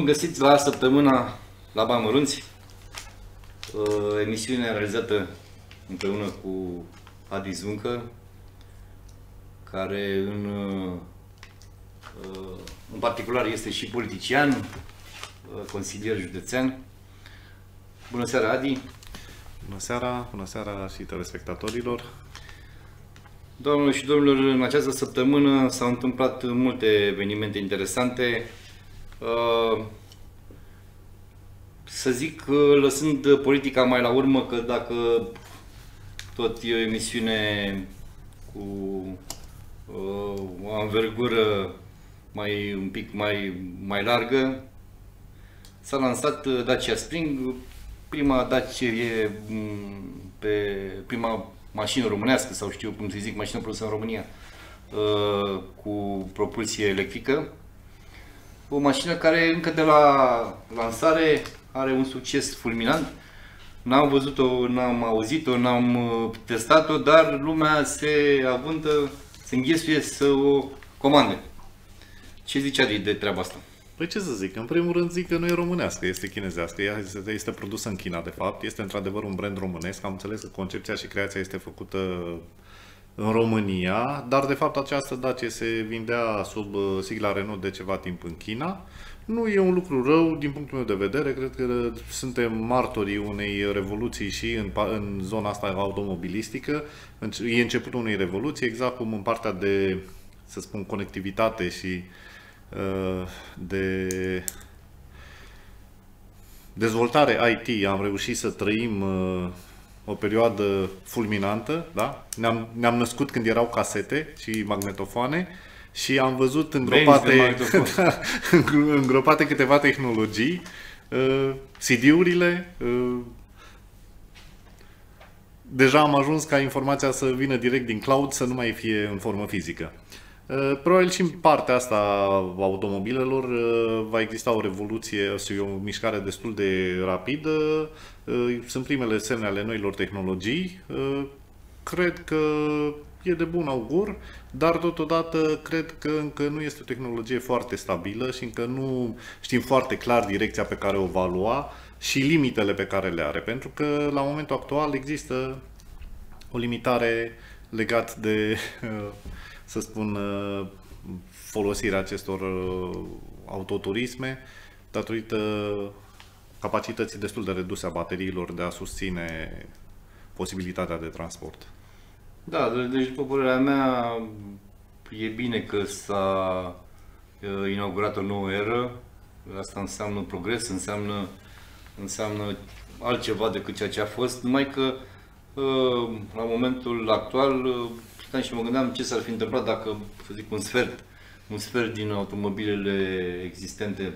găsit la săptămâna la Bani Mărunți, emisiunea realizată împreună cu Adi Zuncă, care în particular este și politician, consilier județean. Bună seara, Adi! Bună seara și telespectatorilor! Doamnelor și domnilor, în această săptămână s-au întâmplat multe evenimente interesante. Să zic, lăsând politica mai la urmă, că dacă tot e o emisiune cu o anvergură un pic mai largă, s-a lansat Dacia Spring, prima mașină românească, sau știu cum să zic, mașină produsă în România, cu propulsie electrică. O mașină care încă de la lansare are un succes fulminant. N-am văzut-o, n-am auzit-o, n-am testat-o, dar lumea se avântă, se înghesuie să o comande. Ce zice Adi de treaba asta? Păi ce să zic, în primul rând zic că nu e românească, este chinezească, ea este produsă în China de fapt, este într-adevăr un brand românesc, am înțeles că concepția și creația este făcută în România, dar de fapt această Dacia se vindea sub sigla Renault de ceva timp în China. Nu e un lucru rău din punctul meu de vedere, cred că suntem martorii unei revoluții și în zona asta automobilistică. E începutul unei revoluții, exact cum în partea de, să spun, conectivitate și de dezvoltare IT am reușit să trăim o perioadă fulminantă, da? Ne-am născut când erau casete și magnetofoane și am văzut îngropate câteva tehnologii, CD-urile. Deja am ajuns ca informația să vină direct din cloud, să nu mai fie în formă fizică. Probabil și în partea asta a automobilelor va exista o revoluție, o mișcare destul de rapidă. Sunt primele semne ale noilor tehnologii. Cred că e de bun augur, dar totodată cred că încă nu este o tehnologie foarte stabilă și încă nu știm foarte clar direcția pe care o va lua și limitele pe care le are. Pentru că la momentul actual există o limitare legată de, să spun, folosirea acestor autoturisme datorită capacității destul de reduse a bateriilor de a susține posibilitatea de transport. Da, deci după părerea mea e bine că s-a inaugurat o nouă eră. Asta înseamnă progres, înseamnă altceva decât ceea ce a fost, numai că la momentul actual stăteam și mă gândeam ce s-ar fi întâmplat dacă, să zic, un sfert din automobilele existente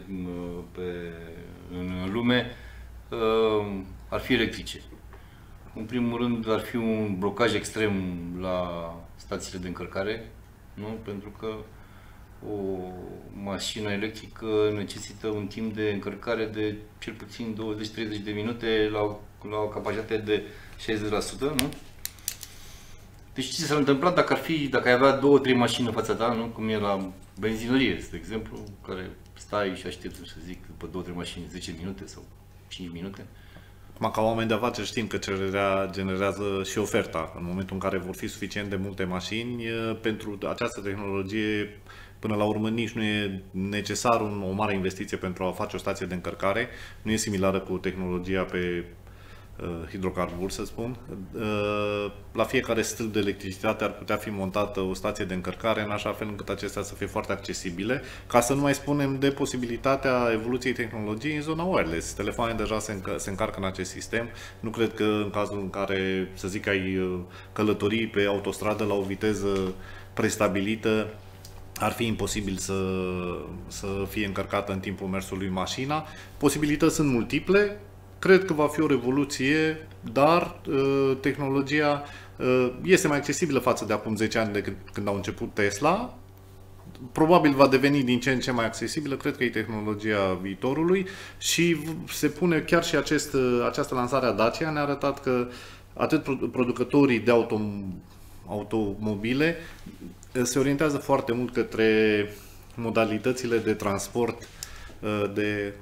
în lume ar fi electrice. În primul rând ar fi un blocaj extrem la stațiile de încărcare, nu? Pentru că o mașină electrică necesită un timp de încărcare de cel puțin 20-30 de minute la o capacitate de 60%, nu? Deci ce s-ar întâmpla dacă ai avea 2-3 mașini în fața ta, nu? Cum e la benzinărie, de exemplu, care stai și aștepți, să zic, după 2-3 mașini 10 minute sau 5 minute. Ca oameni de afaceri știm că cererea generează și oferta. În momentul în care vor fi suficient de multe mașini, pentru această tehnologie, până la urmă, nici nu e necesar o mare investiție pentru a face o stație de încărcare. Nu e similară cu tehnologia pe hidrocarburi, să spun. La fiecare stâlp de electricitate ar putea fi montată o stație de încărcare în așa fel încât acestea să fie foarte accesibile, ca să nu mai spunem de posibilitatea evoluției tehnologiei în zona wireless. Telefoanele deja se încarcă în acest sistem. Nu cred că în cazul în care, să zic, ai călătorii pe autostradă la o viteză prestabilită, ar fi imposibil să fie încărcată în timpul mersului mașina. Posibilități sunt multiple. Cred că va fi o revoluție, dar tehnologia este mai accesibilă față de acum 10 ani când au început Tesla. Probabil va deveni din ce în ce mai accesibilă, cred că e tehnologia viitorului și se pune chiar și această lansare a Dacia ne-a arătat că atât producătorii de automobile se orientează foarte mult către modalitățile de transport de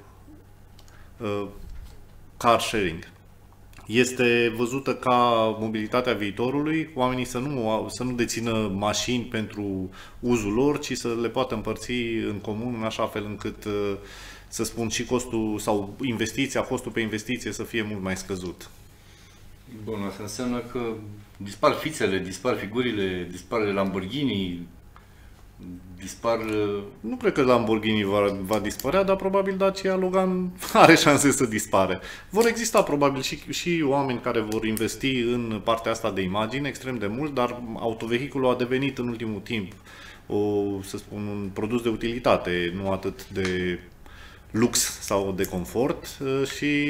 car sharing. Este văzută ca mobilitatea viitorului, oamenii să nu dețină mașini pentru uzul lor, ci să le poată împărți în comun în așa fel încât, să spun, și costul sau costul pe investiție să fie mult mai scăzut. Bun, asta înseamnă că dispar fițele, dispar figurile, dispar Lamborghini, dispar... Nu cred că Lamborghini va dispărea, dar probabil Dacia Logan are șanse să dispare. Vor exista probabil și oameni care vor investi în partea asta de imagine extrem de mult, dar autovehiculul a devenit în ultimul timp să spun, un produs de utilitate, nu atât de lux sau de confort și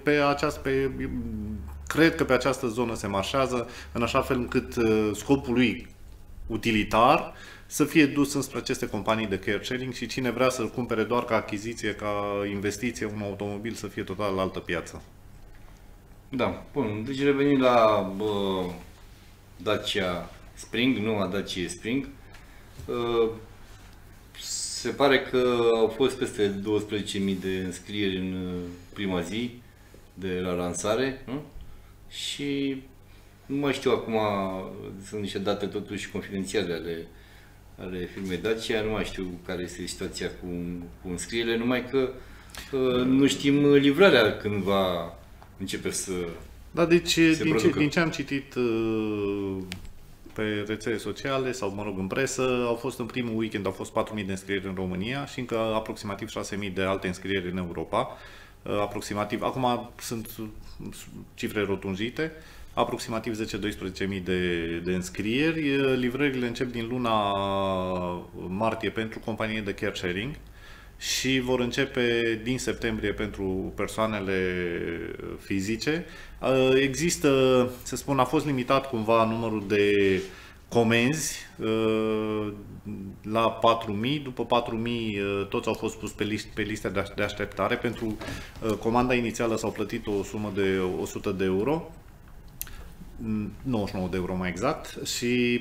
cred că pe această zonă se marșează în așa fel încât scopul lui utilitar să fie dus înspre aceste companii de car sharing și cine vrea să-l cumpere doar ca achiziție, ca investiție, un automobil să fie total la altă piață. Da, bun. Deci revenim la Dacia Spring, noua Dacia Spring. Se pare că au fost peste 12.000 de înscrieri în prima zi de la lansare, nu? Și nu mai știu acum, sunt niște date totuși confidențiale ale firmei Dacia, nu mai știu care este situația cu înscrierile, numai că nu știm livrarea când va începe să da, deci se producă. Din ce am citit pe rețele sociale sau, mă rog, în presă, în primul weekend au fost 4.000 de înscrieri în România și încă aproximativ 6.000 de alte înscrieri în Europa. Aproximativ, acum sunt cifre rotunjite, aproximativ 10-12.000 de înscrieri. Livrările încep din luna martie pentru companii de car sharing și vor începe din septembrie pentru persoanele fizice. Există, să spun, a fost limitat cumva numărul de comenzi la 4.000, după 4.000 toți au fost pus pe liste de așteptare. Pentru comanda inițială s-au plătit o sumă de 100 de euro. 99 de euro mai exact și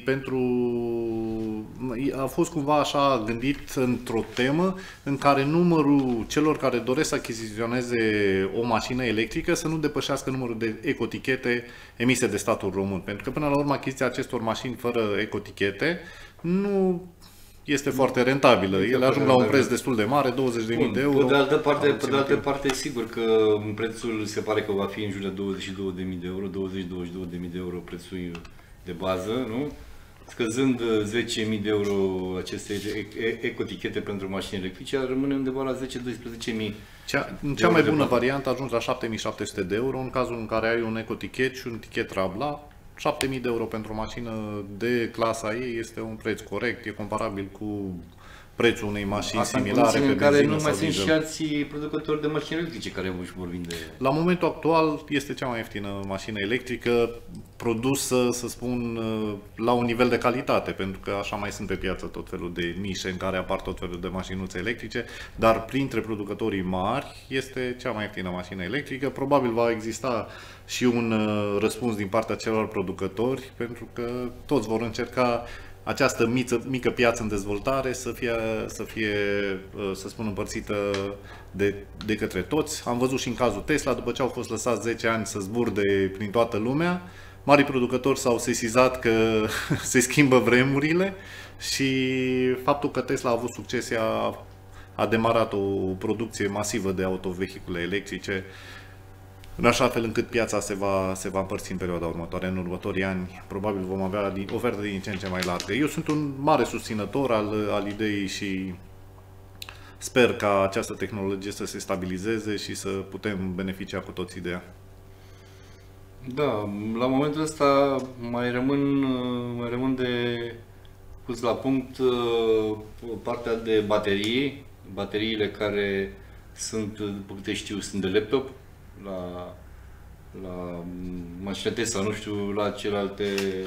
a fost cumva așa gândit într-o temă în care numărul celor care doresc să achiziționeze o mașină electrică să nu depășească numărul de ecotichete emise de statul român, pentru că până la urmă achiziția acestor mașini fără ecotichete nu este foarte rentabilă. Ele ajung la un preț destul de mare, 20.000 de euro. Pe de altă parte, sigur că prețul se pare că va fi în jur de 22.000 de euro, 20-22.000 de euro prețul de bază, nu? Scăzând 10.000 de euro aceste ecotichete pentru mașini electrice, rămâne undeva la 10-12.000. Cea mai bună variantă a ajuns la 7.700 de euro în cazul în care ai un ecotichet și un tichet Rabla. 7.000 de euro pentru o mașină de clasa ei este un preț corect, e comparabil cu prețul unei mașini similare pe care benzină nu mai sau sunt diesel. și alții producători de mașini electrice care își vor vinde. La momentul actual este cea mai ieftină mașină electrică produsă, să spun, la un nivel de calitate, pentru că așa mai sunt pe piață tot felul de nișe în care apar tot felul de mașinuțe electrice, dar printre producătorii mari este cea mai ieftină mașină electrică. Probabil va exista și un răspuns din partea celor producători, pentru că toți vor încerca această mică piață în dezvoltare să fie, să spun, împărțită de către toți. Am văzut și în cazul Tesla, după ce au fost lăsați 10 ani să zburde prin toată lumea, marii producători s-au sesizat că se schimbă vremurile și faptul că Tesla a avut succes a demarat o producție masivă de autovehicule electrice, în așa fel încât piața se va împărți în perioada următoare. În următorii ani probabil vom avea oferte din ce în ce mai largă. Eu sunt un mare susținător al ideii și sper ca această tehnologie să se stabilizeze și să putem beneficia cu toții de ea. Da, la momentul ăsta mai rămân de pus la punct partea de baterii. Bateriile care sunt, după câte știu, sunt de laptop. La mașina Tesla, nu știu, la celelalte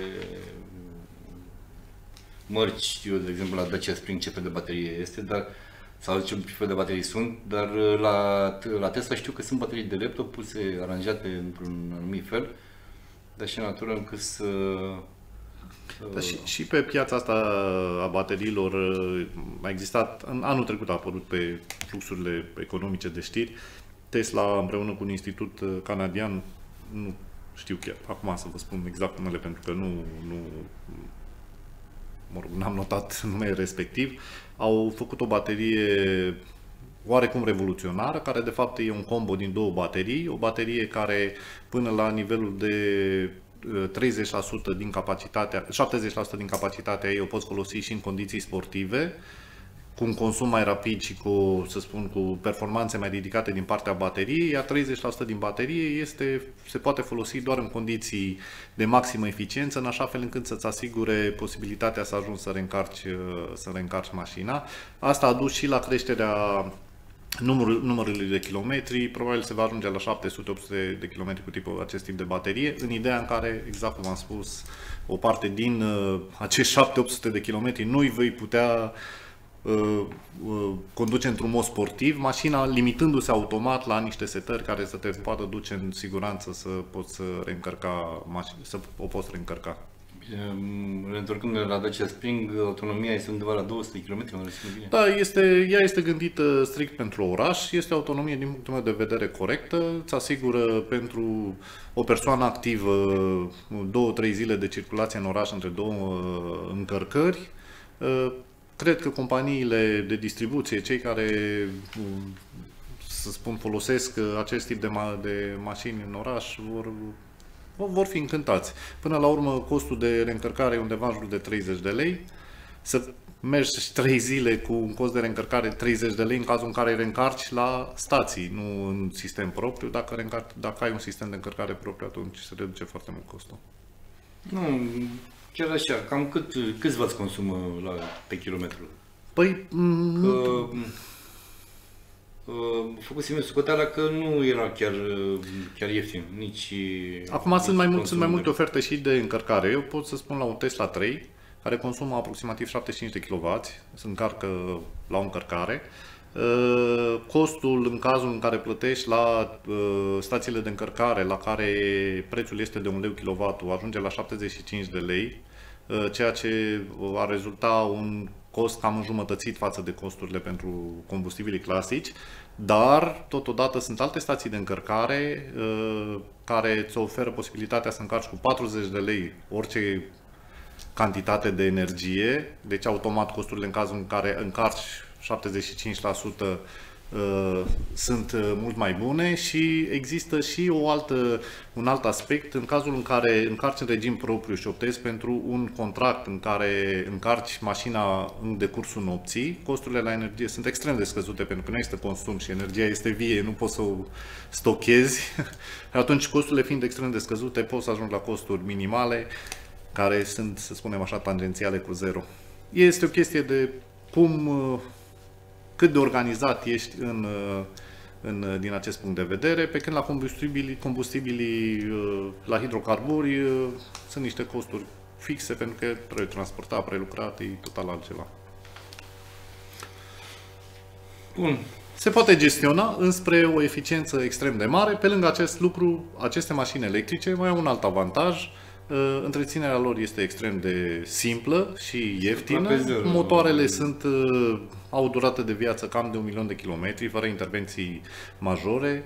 mărci, știu, de exemplu la Dacia Spring ce fel de baterie este, dar, sau ce fel de baterii sunt, dar la Tesla știu că sunt baterii de laptop puse, aranjate într-un anumit fel, de așa natură încât Da, și pe piața asta a bateriilor a existat, în anul trecut a apărut pe fluxurile economice de știri, Tesla împreună cu un institut canadian, nu știu chiar acum să vă spun exact numele pentru că mă rog, n-am notat numele respectiv, au făcut o baterie oarecum revoluționară, care de fapt e un combo din două baterii, o baterie care până la nivelul de 30% din capacitatea, 70% din capacitatea ei o poți folosi și în condiții sportive, cu un consum mai rapid și cu, să spun, cu performanțe mai ridicate din partea bateriei, iar 30% din baterie se poate folosi doar în condiții de maximă eficiență, în așa fel încât să-ți asigure posibilitatea să ajungi să reîncarci mașina. Asta a dus și la creșterea numărului de kilometri, probabil se va ajunge la 700-800 de kilometri cu acest tip de baterie, în ideea în care, exact cum am spus, o parte din acești 700-800 de kilometri nu îi vei putea conduce într-un mod sportiv, mașina limitându-se automat la niște setări care să te poată duce în siguranță să poți reîncărca să o poți reîncărca. Reîntorcând la Dacia Spring, autonomia este undeva la 200 km, mă rețin bine? Da, ea este gândită strict pentru oraș, este o autonomie din punctul meu de vedere corectă, îți asigură pentru o persoană activă 2-3 zile de circulație în oraș între două încărcări. Cred că companiile de distribuție, cei care, să spun, folosesc acest tip de mașini în oraș, vor fi încântați. Până la urmă, costul de reîncărcare e undeva în jur de 30 de lei. Să mergi 3 zile cu un cost de reîncărcare 30 de lei în cazul în care reîncarci la stații, nu în sistem propriu. Dacă ai un sistem de încărcare propriu, atunci se reduce foarte mult costul. Nu, chiar așa. Cam câți v-ați consumă pe kilometru? Păi... Făcusem eu socoteala că nu era chiar ieftin, nici... Acum sunt mai multe oferte și de încărcare. Eu pot să spun la un Tesla 3, care consumă aproximativ 75 de kW, se încarcă la o încărcare. Costul, în cazul în care plătești la stațiile de încărcare, la care prețul este de 1 leu kW, ajunge la 75 de lei, ceea ce ar rezulta un cost cam înjumătățit față de costurile pentru combustibilii clasici, dar totodată sunt alte stații de încărcare care îți oferă posibilitatea să încarci cu 40 de lei orice cantitate de energie, deci automat costurile în cazul în care încarci 75% sunt mult mai bune și există și un alt aspect în cazul în care încarci în regim propriu și optezi pentru un contract în care încarci mașina în decursul nopții, costurile la energie sunt extrem de scăzute pentru că nu este consum și energia este vie, nu poți să o stochezi. Atunci, costurile fiind extrem de scăzute, poți să ajungi la costuri minimale care sunt, să spunem așa, tangențiale cu zero. Este o chestie de cât de organizat ești din acest punct de vedere, pe când la combustibilii la hidrocarburi sunt niște costuri fixe, pentru că trebuie transportat, prelucrat, e total altceva. Bun. Se poate gestiona înspre o eficiență extrem de mare. Pe lângă acest lucru, aceste mașini electrice mai au un alt avantaj. Întreținerea lor este extrem de simplă și ieftină. Motoarele au o durată de viață cam de 1 milion de kilometri, fără intervenții majore.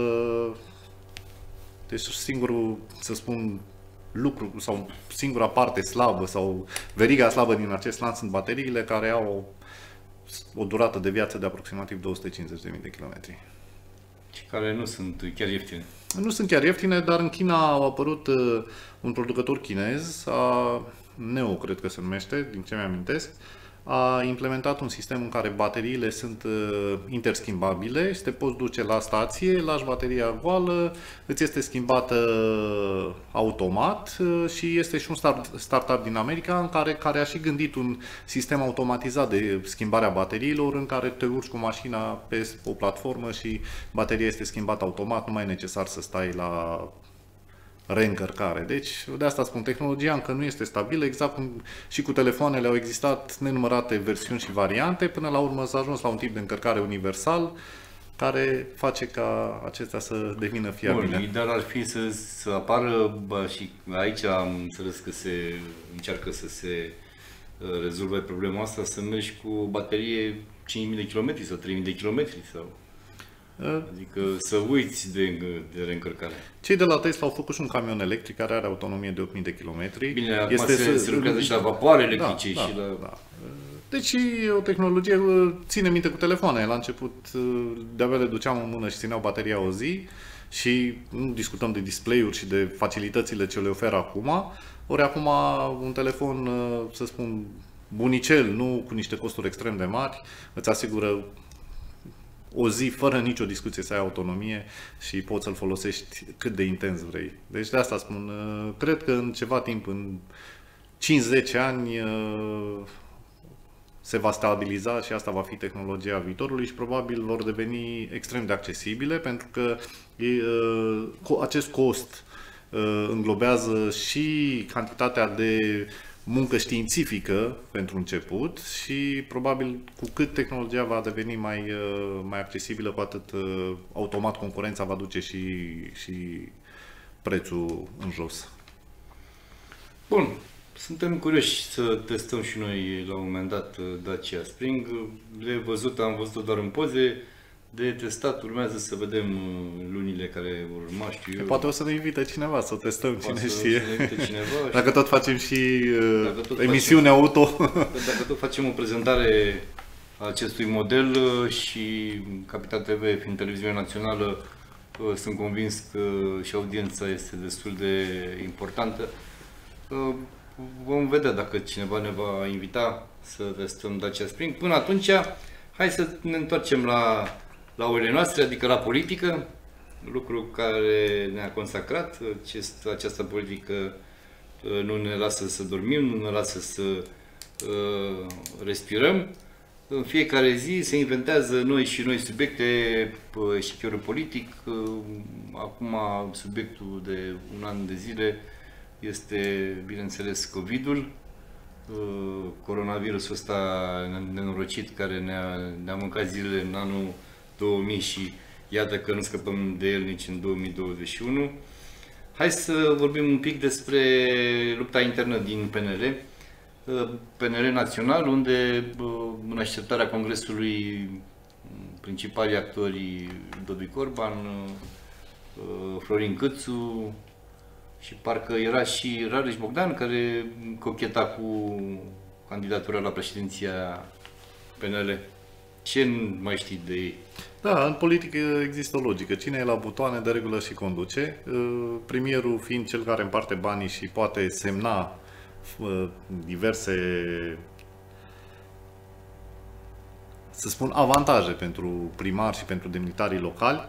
Deci singurul, să spun, lucru sau singura parte slabă sau veriga slabă din acest lanț sunt bateriile, care au o durată de viață de aproximativ 250.000 de kilometri. Și care nu sunt chiar ieftine. Nu sunt chiar ieftine, dar în China a apărut un producător chinez, Neo, cred că se numește, din ce mi-amintesc, a implementat un sistem în care bateriile sunt interschimbabile și te poți duce la stație, lași bateria goală, îți este schimbată automat și este și un startup din America care a și gândit un sistem automatizat de schimbare a bateriilor, în care te urci cu mașina pe o platformă și bateria este schimbată automat, nu mai e necesar să stai la reîncărcare. Deci, de asta spun, tehnologia încă nu este stabilă, exact cum și cu telefoanele au existat nenumărate versiuni și variante, până la urmă s-a ajuns la un tip de încărcare universal, care face ca acestea să devină fiabile. Bun, ideal ar fi să apară, și aici am înțeles că se încearcă să se rezolve problema asta, să mergi cu o baterie 5.000 de km sau 3.000 de km sau... Adică să uiți de reîncărcare. Cei de la Tesla au făcut și un camion electric care are autonomie de 8.000 de km. Bine, acum se lucrează și la vapoare electrice și la... Da. Deci o tehnologie, ține minte cu telefoane. La început de-abia le duceam în mână și țineau bateria o zi și nu discutăm de display-uri și de facilitățile ce le oferă acum. Ori acum un telefon, să spun, bunicel, nu cu niște costuri extrem de mari, îți asigură o zi fără nicio discuție să ai autonomie și poți să-l folosești cât de intens vrei. Deci de asta spun, cred că în ceva timp, în 5-10 ani, se va stabiliza și asta va fi tehnologia viitorului și probabil vor deveni extrem de accesibile pentru că acest cost înglobează și cantitatea de muncă științifică pentru început și probabil cu cât tehnologia va deveni mai accesibilă, cu atât automat concurența va duce și prețul în jos. Bun, suntem curioși să testăm și noi la un moment dat Dacia Spring. Am văzut doar în poze. De testat urmează să vedem lunile care vor urma, știu eu. Poate o să ne invite cineva să testăm, cine știe. Cineva, dacă tot facem și emisiune auto. Dacă tot facem o prezentare a acestui model și Capital TV fiind televiziune națională, sunt convins că și audiența este destul de importantă. Vom vedea dacă cineva ne va invita să testăm Dacia Spring. Până atunci, hai să ne întoarcem la oile noastre, adică la politică, lucru care ne-a consacrat. Această politică nu ne lasă să dormim, nu ne lasă să respirăm. În fiecare zi se inventează noi și noi subiecte pe eșichiorul politic. Acum subiectul de un an de zile este, bineînțeles, COVID-ul, coronavirusul ăsta nenorocit care ne-a mâncat zilele în anul 2000 și iată că nu scăpăm de el nici în 2021. Hai să vorbim un pic despre lupta internă din PNL, PNL național, unde în așteptarea Congresului principalii actori Ludovic Orban, Florin Cîțu și parcă era și Rareș Bogdan care cocheta cu candidatura la președinția PNL. Ce nu mai știi de ei? Da, în politică există o logică. Cine e la butoane, de regulă și conduce. Premierul fiind cel care împarte banii și poate semna diverse, să spun, avantaje pentru primari și pentru demnitarii locali,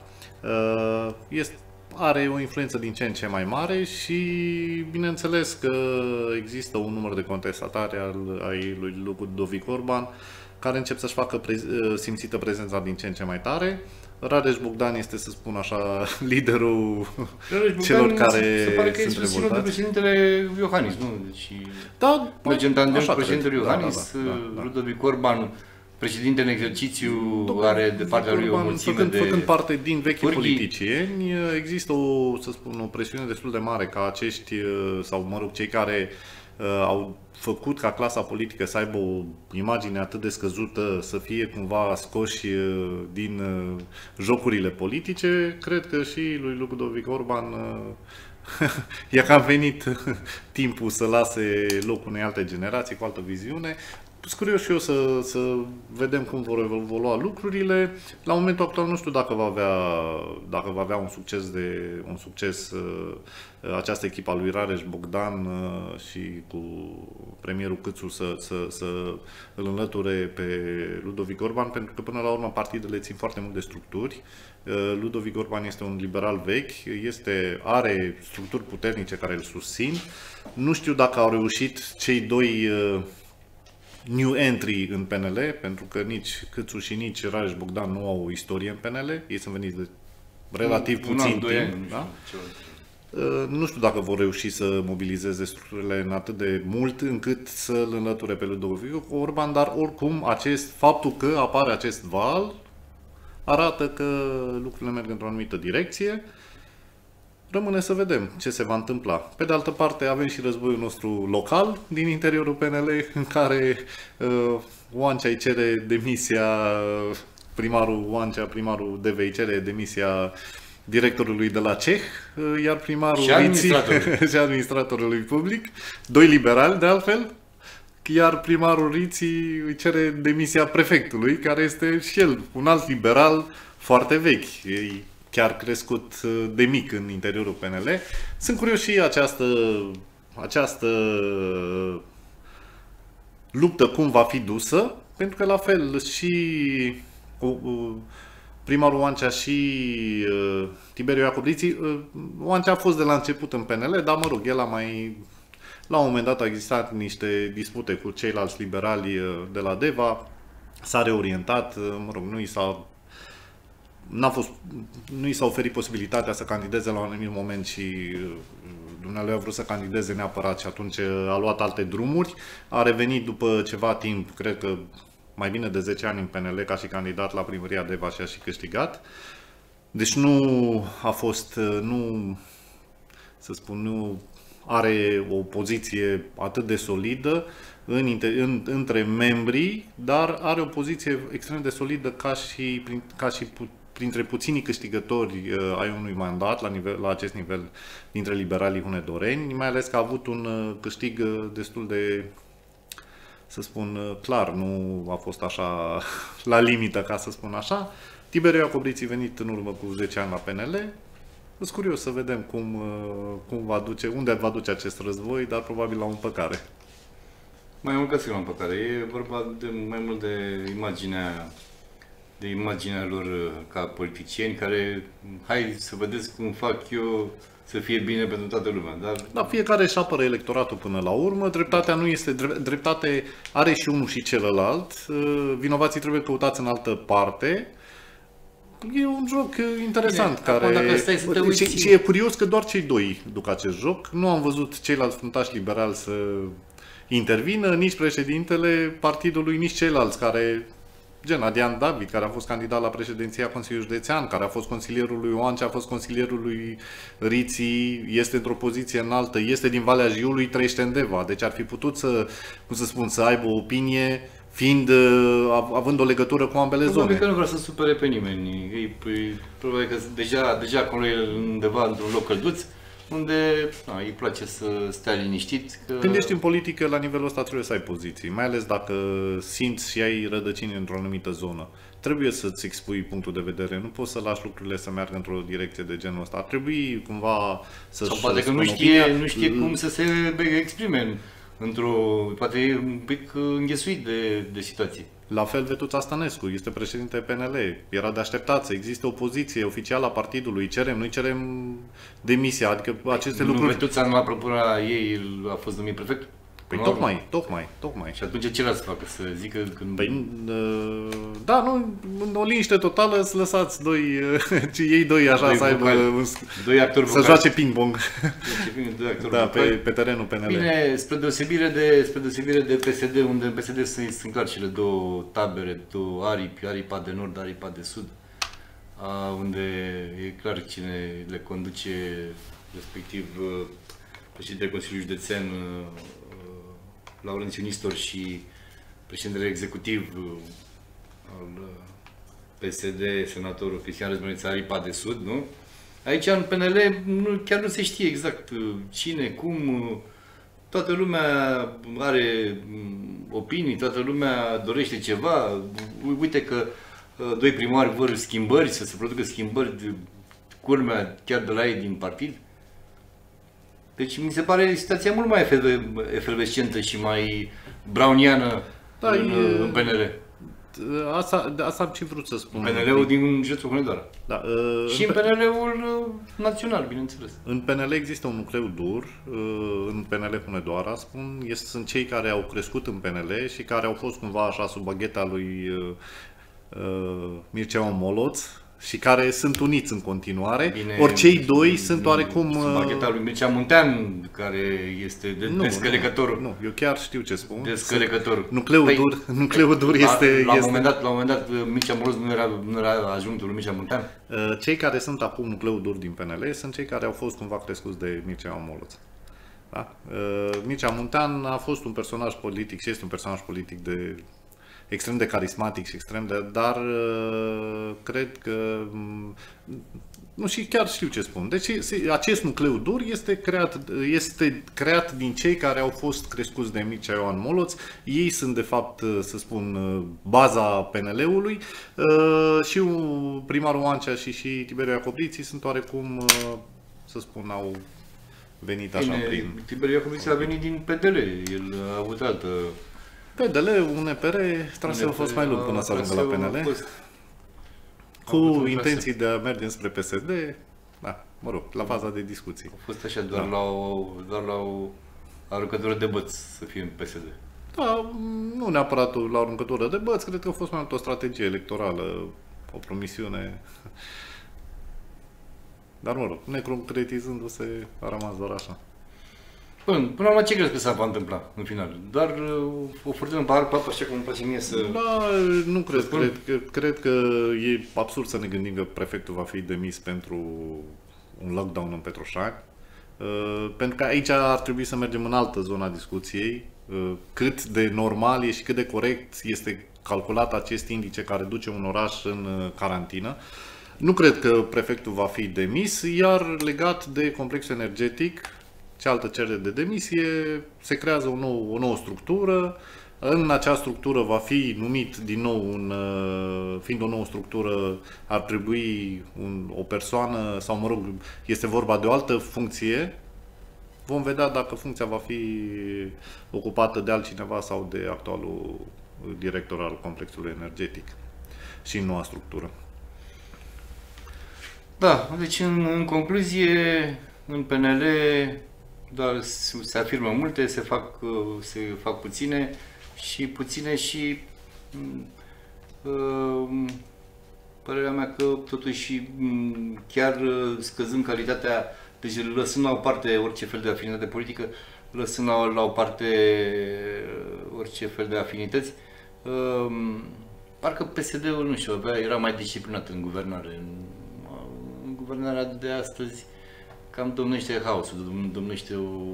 are o influență din ce în ce mai mare și bineînțeles că există un număr de contestatari ai lui Ludovic Orban care încep să-și facă simțită prezența din ce în ce mai tare. Rareș Bogdan este, să spun așa, liderul celor care se pare că sunt e susținut de revoltați. președintele Iohannis, nu? Deci, Da, mergem tandem cu președintele cred. Iohannis, Da. Ludovic Orban, președinte în exercițiu, are de partea lui o mulțime făcând parte din vechi pârghii. politicieni, există să spun, o presiune destul de mare ca acești, sau mă rog, cei care au făcut ca clasa politică să aibă o imagine atât de scăzută, să fie cumva scoși din jocurile politice. Cred că și lui Ludovic Orban i-a cam venit timpul să lase loc unei alte generații cu altă viziune. Sunt curios și eu să vedem cum vor evolua lucrurile. La momentul actual nu știu dacă va avea un succes această echipă a lui Rareș Bogdan și cu premierul Cîțu să îl înlăture pe Ludovic Orban, pentru că până la urmă partidele țin foarte mult de structuri. Ludovic Orban este un liberal vechi, are structuri puternice care îl susțin. Nu știu dacă au reușit cei doi new entry în PNL, pentru că nici Cîțu și nici Rareș Bogdan nu au o istorie în PNL. Ei sunt veniți de relativ puțin timp. Da? Nu știu dacă vor reuși să mobilizeze structurile în atât de mult încât să-l înlăture pe Ludovic Orban, dar oricum faptul că apare acest val arată că lucrurile merg într-o anumită direcție. Rămâne să vedem ce se va întâmpla. Pe de altă parte, avem și războiul nostru local din interiorul PNL, în care Oancea îi cere demisia, primarul Oancea, primarul DV îi cere demisia directorului de la CEH, iar primarul și administratorului public, doi liberali de altfel, iar primarul Riții îi cere demisia prefectului, care este și el un alt liberal foarte vechi, chiar crescut de mic în interiorul PNL. Sunt curios și această luptă cum va fi dusă, pentru că la fel și primarul Oancea și Tiberiu Iacobriții, Oancea a fost de la început în PNL, dar mă rog, el la un moment dat a existat niște dispute cu ceilalți liberali de la Deva, s-a reorientat, mă rog, nu i s-a oferit posibilitatea să candideze la un anumit moment și dumnealui a vrut să candideze neapărat și atunci a luat alte drumuri. A revenit după ceva timp, cred că mai bine de 10 ani în PNL ca și candidat la primăria Deva și a și câștigat. Deci nu are o poziție atât de solidă între membrii, dar are o poziție extrem de solidă ca și printre puținii câștigători ai unui mandat la acest nivel dintre liberalii hunedoreni, mai ales că a avut un câștig destul de, să spun, clar, nu a fost așa la limită, ca să spun așa. Tiberiu Iacobriții venit în urmă cu 10 ani la PNL. Sunt curios să vedem unde va duce acest război, dar probabil la o împăcare. Mai mult ca la împăcare. E vorba mai mult de imaginea lor ca politicieni care, hai să vedeți cum fac eu să fie bine pentru toată lumea. Da, fiecare își apără electoratul până la urmă, dreptatea nu este, dreptate are și unul și celălalt, vinovații trebuie căutați în altă parte. E un joc interesant. Bine, și e curios că doar cei doi duc acest joc. Nu am văzut ceilalți fruntași liberali să intervină, nici președintele partidului, nici ceilalți care, gen Adrian David, care a fost candidat la președinția Consiliului Județean, care a fost consilierul lui Oancea, a fost consilierul lui Riții, este într-o poziție înaltă, este din Valea Jiului, trăiește în Deva. Deci ar fi putut să aibă o opinie având o legătură cu ambele zone. Probabil că nu vrea să supere pe nimeni. Probabil că deja acolo e undeva într-un loc călduț, unde îi place să stea liniștit. Când ești în politică, la nivelul ăsta trebuie să ai poziții, mai ales dacă simți și ai rădăcini într-o anumită zonă. Trebuie să-ți expui punctul de vedere, nu poți să lași lucrurile să meargă într-o direcție de genul ăsta. Ar trebui cumva să... Sau poate că nu știe cum să se exprime poate e un pic înghesuit de situație. La fel Vetuța Stănescu, este președinte PNL, era de așteptat să existe o poziție oficială a partidului, noi cerem demisia, adică aceste lucruri... Vetuța la propunerea ei a fost numit prefect? Păi tocmai. Și atunci ce l-ați facă? Să zică când... Păi, da, nu, în o liniște totală să lăsați ei doi așa să aibă... Doi actori să joace ping-pong. Da, pe terenul PNL. Bine, spre deosebire de PSD, unde în PSD sunt clar cele două tabere, două aripi, aripa de nord, aripa de sud, unde e clar cine le conduce, respectiv președintele Consiliului Județean, Laurențiu Nistor, și președintele executiv al PSD, senatorul Cristian Răzbunița, aripa de sud, nu? Aici în PNL chiar nu se știe exact cine, cum, toată lumea are opinii, toată lumea dorește ceva. Uite că doi primari vor schimbări, să se producă schimbări, culmea chiar de la ei din partid. Deci mi se pare situația mult mai efervescentă și mai browniană în PNL. Asta am ce vrut să spun. PNL-ul din județul Hunedoara. Da, și în PNL-ul național, bineînțeles. În PNL există un nucleu dur, în PNL Hunedoara, sunt cei care au crescut în PNL și care au fost cumva așa sub bagheta lui Mircea Omoloț, și care sunt uniți în continuare. Bine, ori cei doi sunt oarecum... Bagheta lui Mircea Muntean, care este descălecător. Nu, eu chiar știu ce spun. Descălecător. Nucleul dur este... La un moment dat, Mircea Moroz nu era ajuntul lui Mircea Muntean? Cei care sunt acum nucleul dur din PNL sunt cei care au fost cumva crescuți de Mircea Moroz. Da? Mircea Muntean a fost un personaj politic și este un personaj politic extrem de carismatic și dar cred că nu, și chiar știu ce spun. Deci acest nucleu dur este creat din cei care au fost crescuți de Mircea Ioan Moloț. Ei sunt de fapt, să spun, baza PNL-ului și primarul Oancea și Tiberiu Iacobriții sunt oarecum, să spun, au venit așa prin... Tiberiu Iacobriții a venit din PDL, el a avut altă... PDL, UNPR, traseul a fost mai lung până să ajungă la PNL. Cu intenții de a merge spre PSD, da, mă rog, la faza de discuții. A fost așa, doar la o aruncătură de băț să fie în PSD. Da, nu neapărat la o aruncătură de băț, cred că a fost mai mult o strategie electorală, o promisiune. Dar mă rog, neconcretizându-se, a rămas doar așa. Până la urmă, ce crezi că s-a va întâmpla în final? Doar o furtună pe apă, așa cum îmi place mie să... Da, nu cred că e absurd să ne gândim că prefectul va fi demis pentru un lockdown în Petroșani. Pentru că aici ar trebui să mergem în altă zonă a discuției. Cât de normal e și cât de corect este calculat acest indice care duce un oraș în carantină. Nu cred că prefectul va fi demis, iar legat de complexul energetic, cealaltă cerere de demisie, se creează o nouă structură. În acea structură va fi numit din nou, fiind o nouă structură, ar trebui o persoană, sau mă rog, este vorba de o altă funcție. Vom vedea dacă funcția va fi ocupată de altcineva sau de actualul director al complexului energetic și în noua structură. Da, deci în concluzie, în PNL doar se afirmă multe, se fac puține și părerea mea că totuși chiar scăzând calitatea, deci lăsând la o parte orice fel de afinitate politică, lăsând la o parte orice fel de afinități, parcă PSD-ul, nu știu, era mai disciplinat în guvernare. În guvernarea de astăzi cam domnește haosul, domnește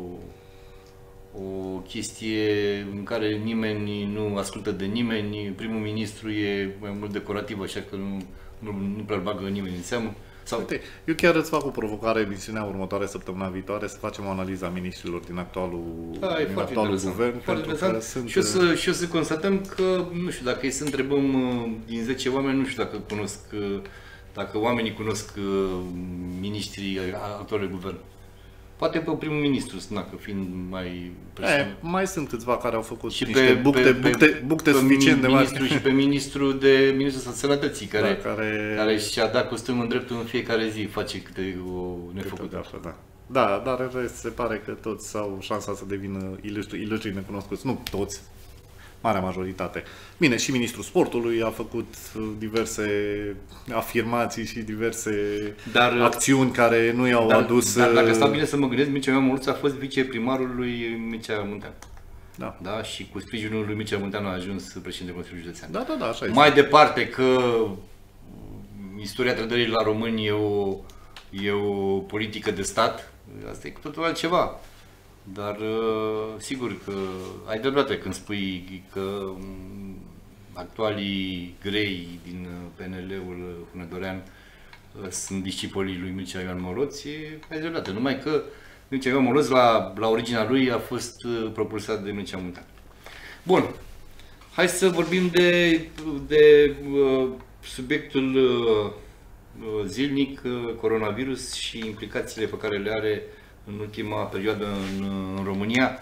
o chestie în care nimeni nu ascultă de nimeni, primul ministru e mai mult decorativ, așa că nu prea bagă nimeni în seamă. Uite, eu chiar îți fac o provocare emisiunea următoare, săptămâna viitoare, să facem o analiză a miniștrilor din actualul guvern. Și o să constatăm că, nu știu, dacă e să întrebăm din 10 oameni, nu știu dacă oamenii cunosc miniștrii actualului guvern. Poate pe primul ministru, că fiind mai presionat. Mai sunt câțiva care au făcut și niște bucte suficient de mari. Și pe ministrul Sănătății, care și-a dat costum în dreptul în fiecare zi, face câte o nefăcută. Da, dar în rest se pare că toți au șansa să devină ilustri necunoscuți. Nu toți, marea majoritate. Bine, și ministrul sportului a făcut diverse afirmații și diverse acțiuni care nu i-au adus... Dar dacă stau bine să mă gândesc, Mircea Moloț a fost viceprimarul lui Mircea Muntean. Da? Și cu sprijinul lui Mircea Muntean a ajuns președinte Consiliului Județean. Da, așa este. Mai departe că istoria trădării la români e o politică de stat, asta e cu totul altceva. Dar sigur că ai dreptate când spui că actualii grei din PNL-ul Hunedorean sunt discipolii lui Mircea Ioan Moloț, ai dreptate. Numai că Mircea Ioan Moloț la originea lui a fost propulsat de Mircea Muntean. Bun, hai să vorbim de subiectul zilnic, coronavirus și implicațiile pe care le are în ultima perioadă în România.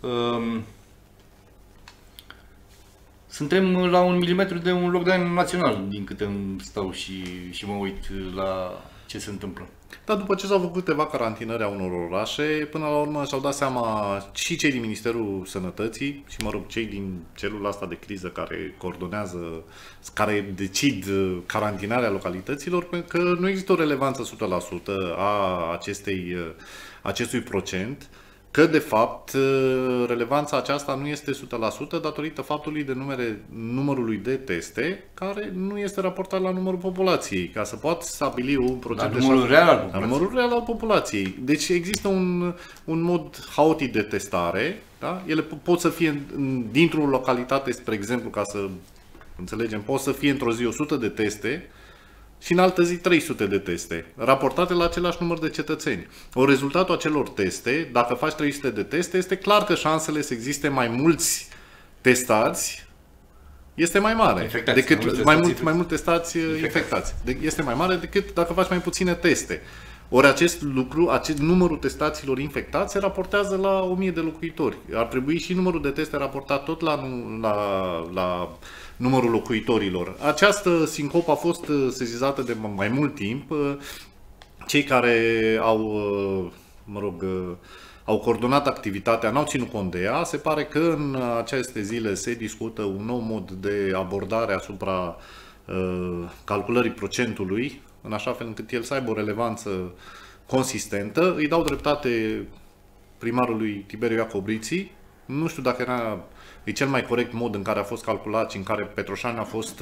Suntem la 1 milimetru de un lockdown național, din câte îmi stau și mă uit ce se întâmplă. Dar după ce s-au făcut câteva carantinări a unor orașe, până la urmă și-au dat seama și cei din Ministerul Sănătății și, mă rog, cei din celula asta de criză care coordonează, care decid carantinarea localităților, că nu există o relevanță 100% a acestui procent, că de fapt relevanța aceasta nu este 100% datorită faptului de numărului de teste care nu este raportat la numărul populației, ca să poată stabili un procent de numărul real al populației. numărul real al populației. Deci există un mod haotic de testare, da? Ele pot să fie dintr-o localitate, spre exemplu, ca să înțelegem, pot să fie într-o zi 100 de teste și în altă zi 300 de teste, raportate la același număr de cetățeni. Rezultatul acelor teste, dacă faci 300 de teste, este clar că șansele să existe mai mulți testați este mai mare. Infectați, decât mai mult testați infectați. Este mai mare decât dacă faci mai puține teste. Ori acest numărul testaților infectați se raportează la 1000 de locuitori. Ar trebui și numărul de teste raportat tot la numărul locuitorilor. Această sincopă a fost sesizată de mai mult timp. Cei care au coordonat activitatea n-au ținut cont de ea. Se pare că în aceste zile se discută un nou mod de abordare asupra calculării procentului, în așa fel încât el să aibă o relevanță consistentă. Îi dau dreptate primarului Tiberiu Iacobriții. Nu știu dacă e cel mai corect mod în care a fost calculat și în care Petroșani a fost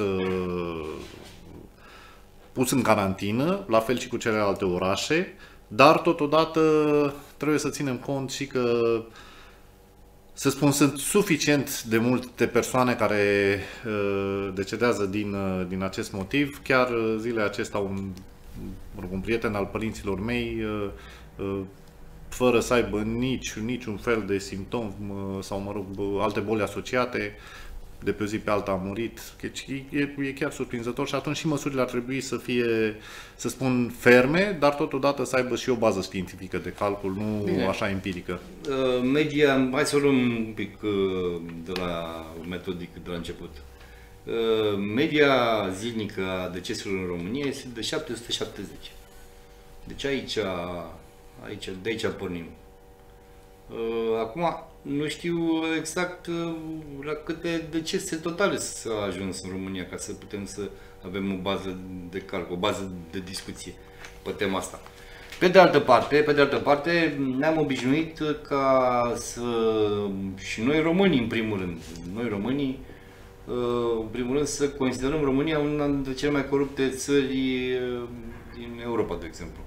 pus în carantină, la fel și cu celelalte orașe, dar totodată trebuie să ținem cont și că, să spun, sunt suficient de multe persoane care decedează din acest motiv. Chiar zilele acestea un prieten al părinților mei, fără să aibă niciun fel de simptom sau, mă rog, alte boli asociate, de pe o zi pe alta a murit. Deci e chiar surprinzător și atunci și măsurile ar trebui să fie, să spun, ferme, dar totodată să aibă și o bază științifică de calcul, nu Bine. Așa empirică. Media, hai să o luăm un pic de la metodic de la început. Media zilnică a deceselor în România este de 770. Deci de aici pornim. Acum, nu știu exact la câte decese totale s-a ajuns în România ca să putem să avem o bază de calcul, o bază de discuție pe tema asta. Pe de altă parte, ne-am obișnuit ca și noi românii, în primul rând, să considerăm România una dintre cele mai corupte țări din Europa, de exemplu.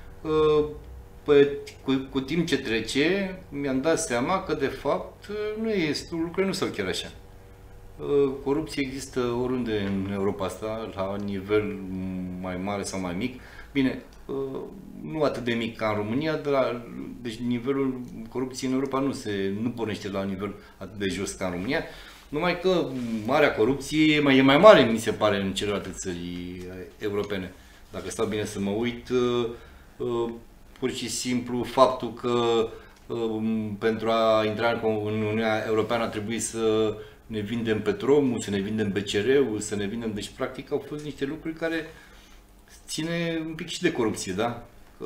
Cu timp ce trece, mi-am dat seama că, de fapt, lucrurile nu sunt chiar așa. Corupție există oriunde în Europa asta, la nivel mai mare sau mai mic. Bine, nu atât de mic ca în România, deci nivelul corupției în Europa nu pornește la nivel atât de jos ca în România, numai că marea corupție e mai mare, mi se pare, în celelalte țări europene. Dacă stau bine să mă uit, pur și simplu faptul că pentru a intra în Uniunea Europeană a trebuit să ne vindem Petromul, să ne vindem BCR-ul, să ne vindem... Deci, practic, au fost niște lucruri care ține un pic și de corupție, da?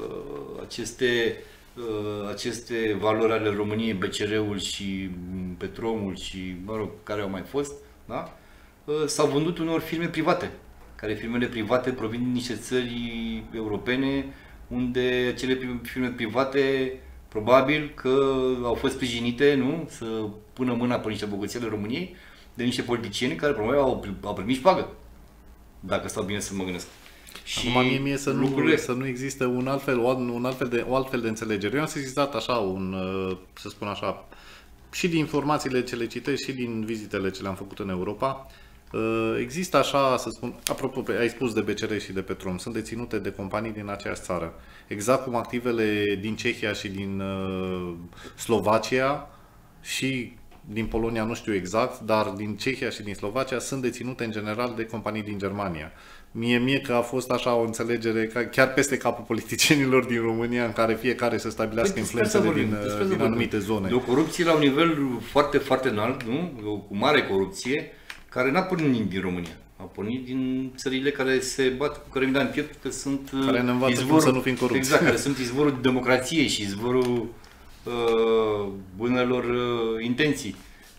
Aceste valori ale României, BCR-ul și Petromul și, mă rog, care au mai fost, da? S-au vândut unor firme private, care firmele private provin din niște țări europene, unde acele firme private probabil că au fost sprijinite, nu? Să pună mâna pe niște bogății ale României de niște politicieni care probabil au primit șpagă, dacă stau bine să mă gândesc. Și acum mie să nu existe o altfel de înțelegere. Eu am sesizat așa să spun așa, și din informațiile ce le citesc și din vizitele ce le-am făcut în Europa, există așa, să spun, apropo, ai spus de BCR și de Petrom, sunt deținute de companii din aceeași țară. Exact cum activele din Cehia și din Slovacia și din Polonia, nu știu exact, dar din Cehia și din Slovacia sunt deținute în general de companii din Germania. Mie că a fost așa o înțelegere chiar peste capul politicienilor din România, în care fiecare să stabilească influențele din anumite zone. De o corupție la un nivel foarte, foarte înalt, nu? Cu mare corupție, care n-a pornit din România. A pornit din țările care se bat cu cărămida în piept, că sunt care ne învață cum să nu fim corupți. Exact, care sunt izvorul democrației și izvorul bunelor intenții.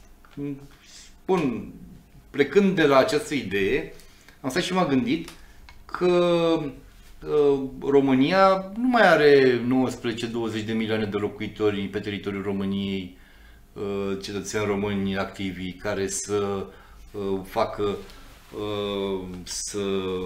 Bun, plecând de la această idee, am stat și m-am gândit că România nu mai are 19-20 de milioane de locuitori pe teritoriul României, cetățeni români activi, care să facă să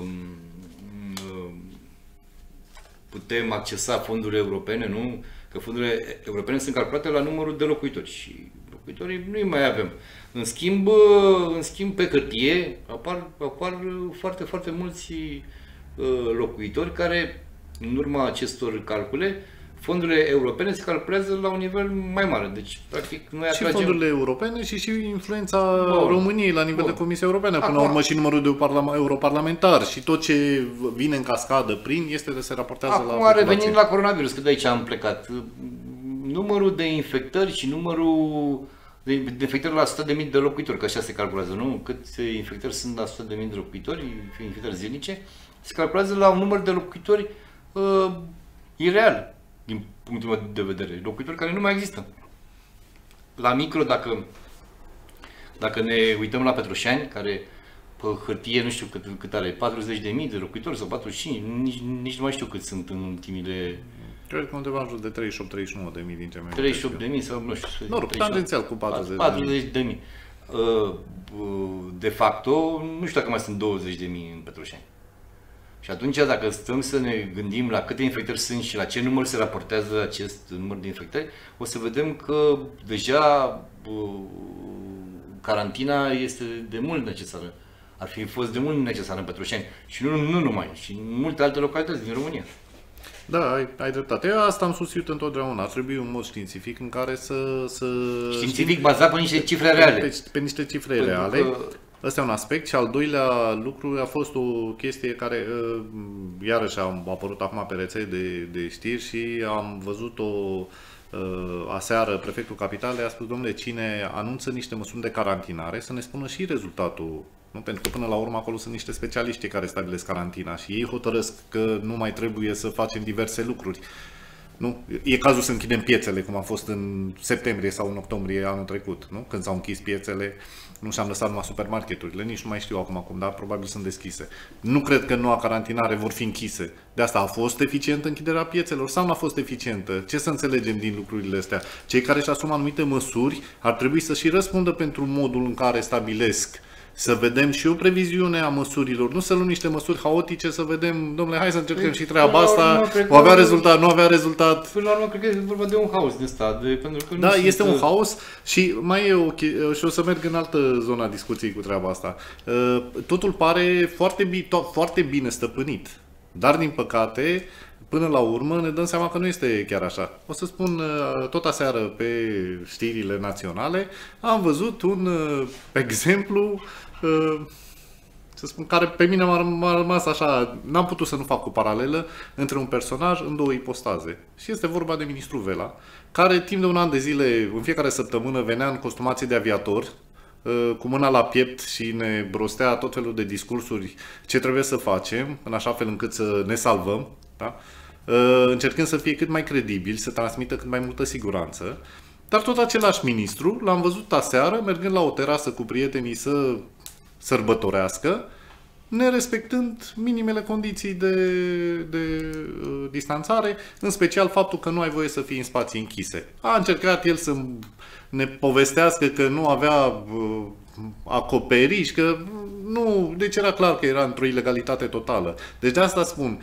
putem accesa fondurile europene, nu? Că fondurile europene sunt calculate la numărul de locuitori și locuitorii nu-i mai avem. În schimb, pe hârtie apar foarte, foarte mulți locuitori care, în urma acestor calcule, fondurile europene se calculează la un nivel mai mare. Deci, practic, noi atragem... Și fondurile europene și influența României la nivel de Comisie Europeană. Până la urmă și numărul de europarlamentari și tot ce vine în cascadă prin se raportează la populație. Acum revenind la coronavirus, că de aici am plecat. Numărul de infectări și numărul de infectări la 100.000 de locuitori, că așa se calculează, nu? Câte infectări sunt la 100.000 de locuitori, infectări zilnice, se calculează la un număr de locuitori ireal, din punctul meu de vedere. Locuitori care nu mai există. La micro, dacă ne uităm la Petroșani, care pe hârtie nu știu cât are, 40.000 de locuitori sau 45, nici nu mai știu cât sunt în ultimile... Cred că undeva în jur de 38-39 de mii din ce mai 38.000 sau nu știu. Nu, tangențial cu 40.000. De facto, nu știu dacă mai sunt 20.000 în Petroșani. Și atunci, dacă stăm să ne gândim la câte infectări sunt și la ce număr se raportează acest număr de infectări, o să vedem că deja carantina este de mult necesară. Ar fi fost de mult necesară în Petroșani. Și nu numai, și în multe alte localități din România. Da, ai dreptate. Asta am susținut întotdeauna. Ar trebui un mod științific în care să științific bazat pe niște cifre reale. Pe niște cifre reale. Ăsta e un aspect. Și al doilea lucru a fost o chestie care iarăși a apărut acum pe rețele de știri și am văzut-o aseară. Prefectul Capitalei a spus: domnule, cine anunță niște măsuri de carantinare, să ne spună și rezultatul. Nu? Pentru că până la urmă acolo sunt niște specialiști care stabilesc carantina și ei hotărăsc că nu mai trebuie să facem diverse lucruri. Nu? E cazul să închidem piețele, cum a fost în septembrie sau în octombrie anul trecut, nu? Când s-au închis piețele, nu și-am lăsat numai supermarketurile, nici nu mai știu acum cum, dar probabil sunt deschise. Nu cred că noua carantinare vor fi închise. De asta a fost eficientă închiderea piețelor sau nu a fost eficientă? Ce să înțelegem din lucrurile astea? Cei care își asumă anumite măsuri ar trebui să și răspundă pentru modul în care stabilesc. Să vedem și o previziune a măsurilor, nu să luăm niște măsuri haotice, să vedem, domnule, hai să încercăm și treaba asta, o avea rezultat, nu avea rezultat. Până la urmă, cred că e vorba de un haos de ăsta, pentru că da, este un haos și mai e și o să merg în altă zonă a discuției cu treaba asta. Totul pare foarte bine stăpânit, dar din păcate, până la urmă ne dăm seama că nu este chiar așa. O să spun, tot aseară pe știrile naționale, am văzut un exemplu, să spun, care pe mine m-a rămas așa, n-am putut să nu fac o paralelă între un personaj în două ipostaze. Și este vorba de ministrul Vela, care timp de un an de zile, în fiecare săptămână, venea în costumație de aviator, cu mâna la piept și ne brostea tot felul de discursuri ce trebuie să facem, în așa fel încât să ne salvăm, da? Încercând să fie cât mai credibil, să transmită cât mai multă siguranță. Dar tot același ministru l-am văzut aseară mergând la o terasă cu prietenii să sărbătorească, nerespectând minimele condiții de distanțare, în special faptul că nu ai voie să fii în spații închise. A încercat el să ne povestească că nu avea acoperiș, că nu, deci era clar că era într-o ilegalitate totală. Deci de asta spun,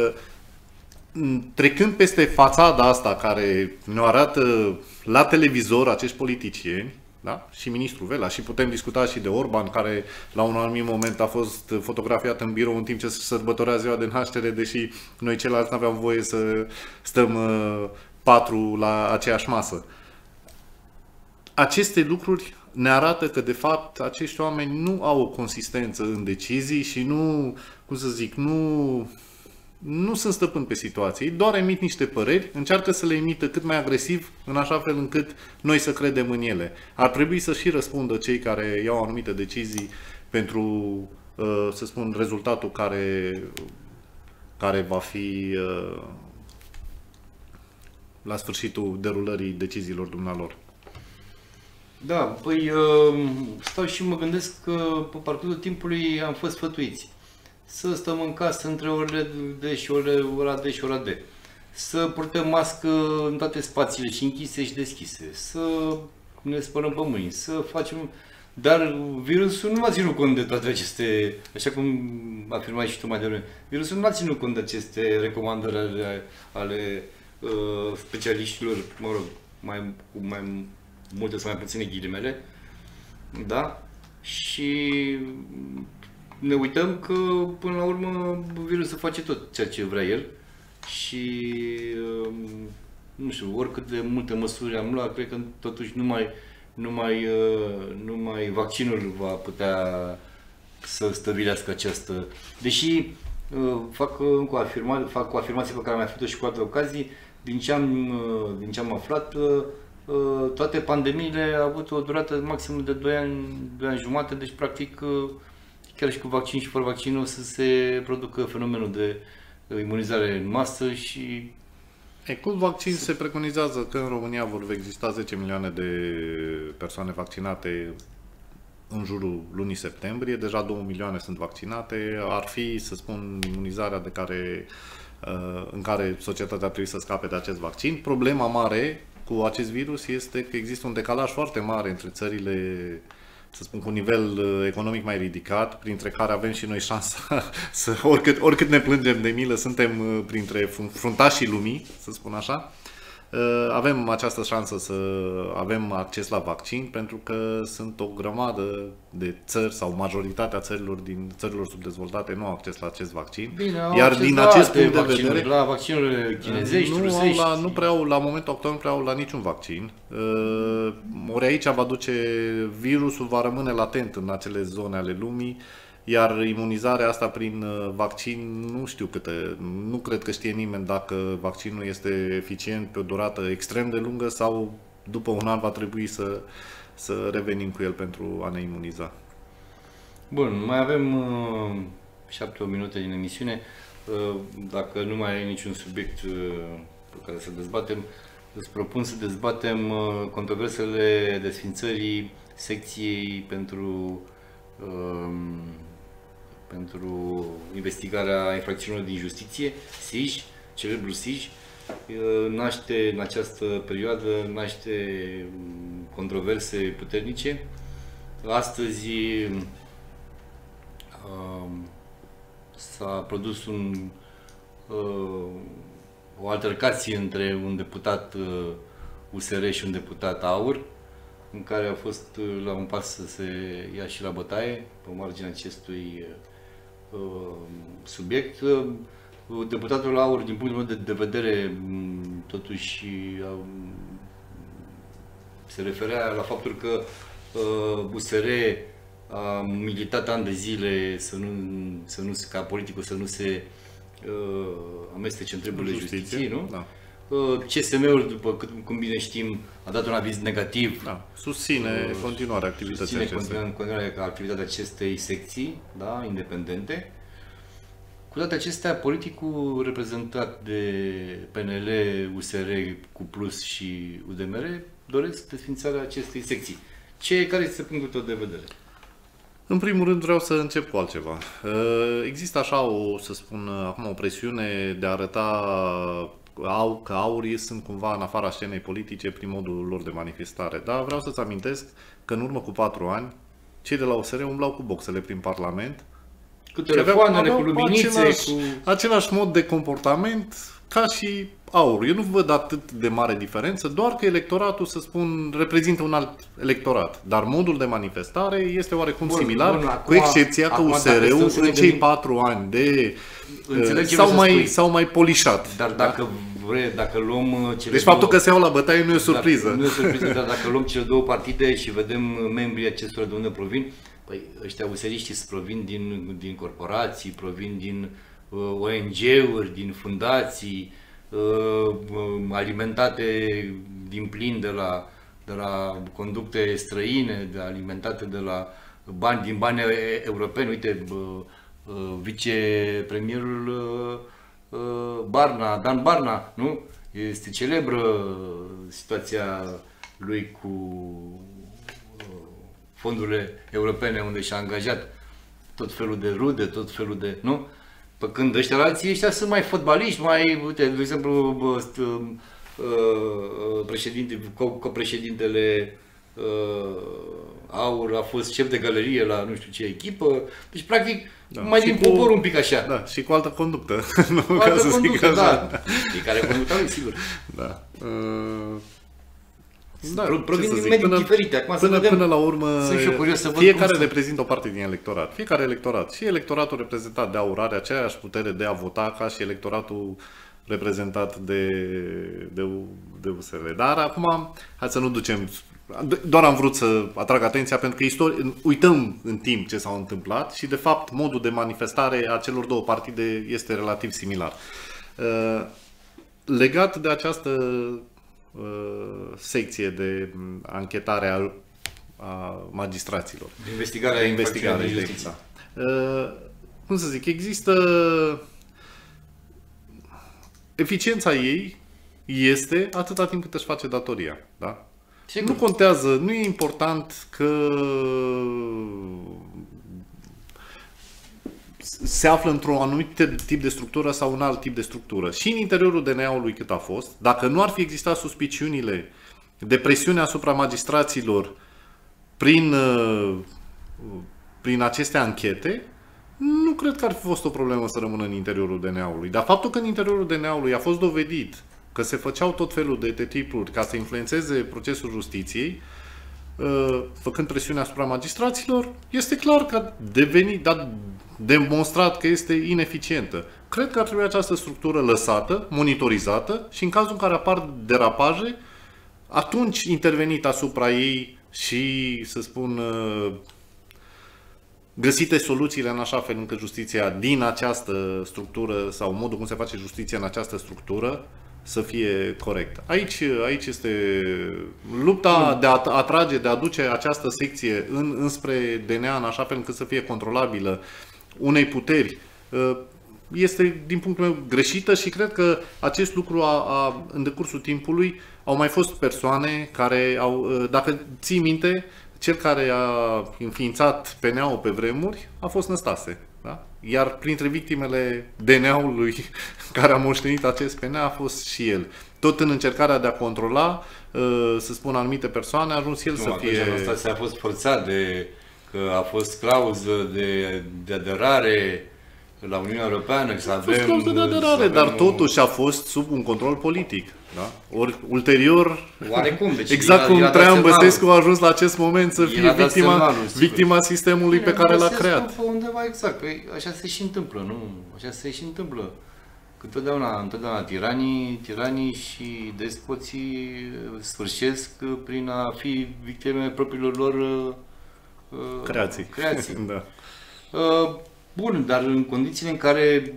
trecând peste fațada asta care ne arată la televizor acești politicieni, da? Și ministrul Vela, și putem discuta și de Orban, care la un anumit moment a fost fotografiat în birou în timp ce se sărbătorea ziua de naștere, deși noi ceilalți nu aveam voie să stăm patru la aceeași masă. Aceste lucruri ne arată că, de fapt, acești oameni nu au o consistență în decizii și nu, cum să zic, nu sunt stăpâni pe situație, doar emit niște păreri, încearcă să le emită cât mai agresiv, în așa fel încât noi să credem în ele. Ar trebui să și răspundă cei care iau anumite decizii pentru să spun, rezultatul care va fi la sfârșitul derulării deciziilor dumnealor. Da, păi stau și mă gândesc că pe parcursul timpului am fost sfătuiți să stăm în casă între orele de și ora de și ora de, să purtăm mască în toate spațiile și închise și deschise, să ne spălăm pe mâini, să facem... Dar virusul nu a ținut cont de toate aceste, așa cum afirmai și tu mai devreme, virusul nu a ținut cont de aceste recomandări ale specialiștilor, mă rog, cu mai multe sau mai puține ghilimele, da? Și ne uităm că până la urmă virusul face tot ceea ce vrea el și nu știu, oricât de multe măsuri am luat, cred că totuși numai vaccinul va putea să stăvilească această... Deși fac o afirmație pe care am mai făcut-o și cu alte ocazii, din ce am aflat, toate pandemiile au avut o durată maximum de 2 ani jumate, deci practic chiar și cu vaccin și fără vaccin o să se producă fenomenul de imunizare în masă și... Cu vaccin se preconizează că în România vor exista 10 milioane de persoane vaccinate în jurul lunii septembrie. Deja 2 milioane sunt vaccinate. Ar fi, să spun, imunizarea în care societatea trebuie să scape de acest vaccin. Problema mare cu acest virus este că există un decalaj foarte mare între țările, să spun, cu un nivel economic mai ridicat, printre care avem și noi șansa să, oricât ne plângem de milă, suntem printre fruntașii lumii, să spun așa. Avem această șansă să avem acces la vaccin, pentru că sunt o grămadă de țări sau majoritatea țărilor subdezvoltate nu au acces la acest vaccin. Bine, iar din acest punct de vedere, la vaccinurile chinezești, rusești, nu prea au, la momentul actual nu prea au la niciun vaccin. Ori aici va duce, virusul va rămâne latent în acele zone ale lumii. Iar imunizarea asta prin vaccin, nu cred că știe nimeni dacă vaccinul este eficient pe o durată extrem de lungă sau după un an va trebui să revenim cu el pentru a ne imuniza. Bun, mai avem 7-8 minute din emisiune. Dacă nu mai ai niciun subiect pe care să dezbatem, îți propun să dezbatem controversele desfințării secției pentru investigarea infracțiunilor din justiție, SIJ, celebrul SIJ, naște în această perioadă, controverse puternice. Astăzi s-a produs o altercație între un deputat USR și un deputat AUR, în care a fost la un pas să se ia și la bătaie pe marginea acestui subiect. Deputatul AUR, din punctul meu de vedere, totuși se referea la faptul că USR a militat ani de zile ca politicul să nu se amestece în treburile justiției, nu? Da. CSM-ul, după cum bine știm, a dat un aviz negativ. Da. Susține continuarea activitatea acestei secții, da, independente. Cu toate acestea, politicul reprezentat de PNL, USR cu Plus și UDMR doresc desfințarea acestei secții. Care este punctul tău de vedere? În primul rând vreau să încep cu altceva. Există așa o presiune de a arăta că aurii sunt cumva în afara scenei politice prin modul lor de manifestare. Dar vreau să-ți amintesc că în urmă cu 4 ani, cei de la USR umblau cu boxele prin Parlament. Cu telefoanele, cu luminițe, același mod de comportament ca și AUR. Eu nu văd atât de mare diferență, doar că electoratul, să spun, reprezintă un alt electorat. Dar modul de manifestare este oarecum similar, cu excepția că USR-ul în cei 4 ani de s-au mai polișat. Dar dacă luăm deci faptul că se iau la bătaie nu e o surpriză. Nu e o surpriză, dar dacă luăm cele două partide și vedem membrii acestora de unde provin, păi ăștia useriștii provin din corporații, provin din ONG-uri, din fundații, alimentate din plin de la conducte străine, alimentate de la bani din bani europeni. Uite, vicepremierul Barna, Dan Barna, nu? Este celebră situația lui cu fondurile europene, unde și-a angajat tot felul de rude, tot felul de, nu? Pe când ăștia sunt mai fotbaliști, mai, uite, de exemplu, copreședintele Aur a fost șef de galerie la nu știu ce echipă, deci practic mai din popor un pic așa. Da, și cu altă conductă. Cu altă conductă, da. Fiecare conductă lui, sigur. Da. Provin din medii diferite. Acum până la urmă, sunt și eu curios să văd fiecare reprezintă o parte din electorat. Fiecare electorat. Și electoratul reprezentat de Aur are aceeași putere de a vota ca și electoratul reprezentat de USR. Dar acum, hai să nu ducem... Doar am vrut să atrag atenția pentru că uităm în timp ce s-a întâmplat și de fapt modul de manifestare a celor două partide este relativ similar. Legat de această secție de anchetare a magistraților. Investigarea de justiție. Cum să zic, există... Eficiența ei este atâta timp cât își face datoria. Da? Nu contează, nu e important că se află într-un anumit tip de structură sau un alt tip de structură. Și în interiorul DNA-ului cât a fost, dacă nu ar fi existat suspiciunile de presiune asupra magistraților prin aceste anchete, nu cred că ar fi fost o problemă să rămână în interiorul DNA-ului. Dar faptul că în interiorul DNA-ului a fost dovedit că se făceau tot felul de titluri ca să influențeze procesul justiției, făcând presiune asupra magistraților, este clar că a demonstrat că este ineficientă. Cred că ar trebui această structură lăsată, monitorizată și în cazul în care apar derapaje, atunci intervenit asupra ei și, să spun, găsite soluțiile în așa fel încât justiția din această structură sau modul cum se face justiția în această structură să fie corect. Aici este lupta de a atrage, de a aduce această secție înspre DNA în așa fel încât să fie controlabilă unei puteri. Este, din punctul meu, greșită și cred că acest lucru în decursul timpului au mai fost persoane care au, dacă ții minte, cel care a înființat PNA-ul pe vremuri a fost Năstase. Da? Iar printre victimele DNA-ului care a moștenit acest PNA a fost și el. Tot în încercarea de a controla, să spun, anumite persoane, a ajuns el să fie... Năstase a fost forțat că a fost clauză de aderare la Uniunea Europeană, că să avem... A fost clauză de aderare, dar totuși a fost sub un control politic. Da? Ori, ulterior, oarecum, deci exact cum Traian Băsescu a ajuns la acest moment să fie victima sistemului pe care l-a creat. Undeva exact, păi așa se și întâmplă, nu? Așa se și întâmplă. Că întotdeauna tiranii și despoții sfârșesc prin a fi victime propriilor lor creații. Da. Bun, dar în condițiile în care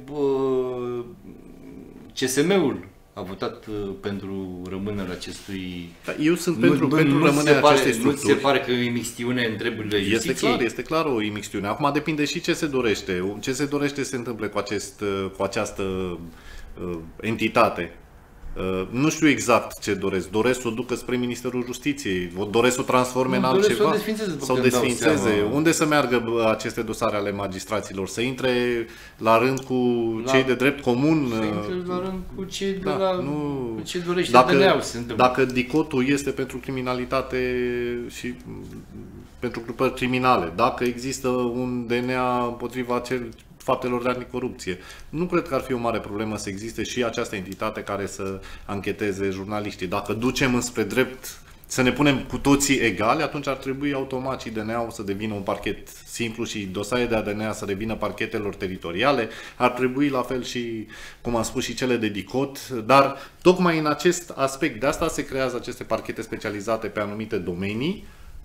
CSM-ul a votat pentru rămânerea acestui... Da, eu sunt pentru rămânerea acestei structuri. Nu ți se pare că e imixtiune în treburile justiției? Este clar o imixtiune. Acum depinde și ce se dorește. Ce se dorește să se întâmple cu această entitate. Nu știu exact ce doresc. Doresc să o ducă spre Ministerul Justiției, doresc să o transforme în altceva sau desfințeze. Unde să meargă aceste dosare ale magistraților? Să intre la rând cu cei de drept comun? Să intre la rând cu cei de cu ce dorește DNA-ul. Dacă dicotul este pentru criminalitate și pentru grupări criminale, dacă există un DNA împotriva faptelor de anticorupție. Nu cred că ar fi o mare problemă să existe și această entitate care să ancheteze jurnaliștii. Dacă ducem înspre drept să ne punem cu toții egale, atunci ar trebui automat și DNA-ul să devină un parchet simplu și dosare de ADN să devină parchetelor teritoriale. Ar trebui la fel și, cum am spus, și cele de DICOT, dar tocmai în acest aspect, de asta se creează aceste parchete specializate pe anumite domenii.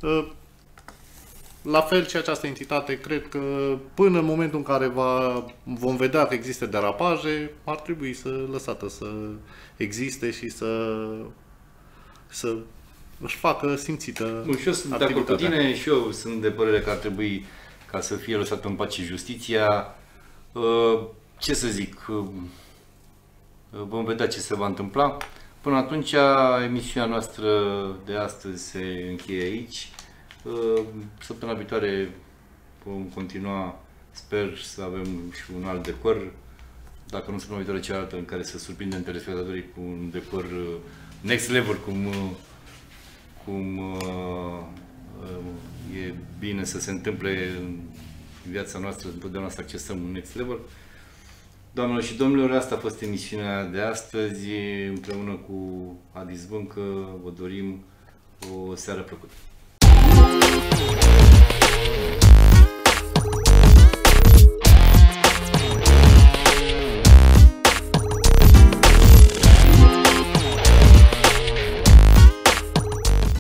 La fel și această entitate, cred că până în momentul în care vom vedea că există derapaje, ar trebui să lăsată să existe și să își facă simțită. Bun, și eu sunt de acord cu tine și eu sunt de părere că ar trebui ca să fie lăsată în pace justiția. Ce să zic, vom vedea ce se va întâmpla. Până atunci, emisiunea noastră de astăzi se încheie aici. Săptămâna viitoare vom continua, sper să avem și un alt decor. Dacă nu săptămâna viitoare, cealaltă în care să surprindem telespectatorii cu un decor next level, cum e bine să se întâmple în viața noastră, întotdeauna să accesăm un next level. Doamnelor și domnilor, asta a fost emisiunea de astăzi. Împreună cu Adi Zvâncă vă dorim o seară plăcută.